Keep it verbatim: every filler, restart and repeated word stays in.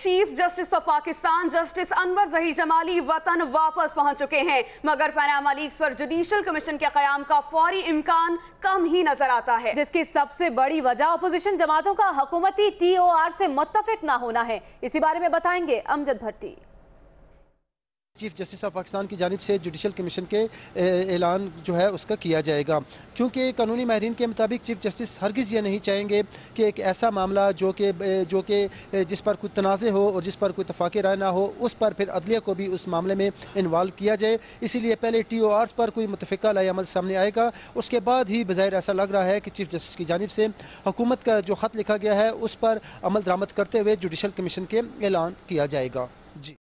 Chief justice of Pakistan justice Anwar Zaheer Jamali वतन वापस पहुंच चुके हैं, मगर पनामा लीक्स पर जुडिशल कमीशन के कयाम का फौरी इम्कान कम ही नजर आता है, जिसकी सबसे बड़ी वजह अपोजिशन जमातों का हुकूमती टी ओ आर से मुत्तफिक ना होना है। इसी बारे में बताएंगे Amjad Bhatti. Chief justice of Pakistan की जानिब से जुडिशल कमीशन के ऐलान जो है उसका किया जाएगा, क्योंकि कानूनी माहिरीन के मुताबिक चीफ जस्टिस हरगिज़ ये नहीं चाहेंगे कि एक ऐसा मामला जो कि जो कि जिस पर कोई तनाज़े हो और जिस पर कोई इत्तफ़ाक़ी राय ना हो, उस पर फिर अदलिया को भी उस मामले में इन्वॉल्व किया जाए। इसीलिए पहले टी ओ आर पर कोई मुतफ़िका लाए अमल सामने आएगा, उसके बाद ही बज़ाहिर ऐसा लग रहा है कि चीफ जस्टिस की जानिब से हुकूमत का जो ख़त लिखा गया है उस पर अमल दरामद करते हुए जुडिशल कमीशन के ऐलान किया जाएगा। जी।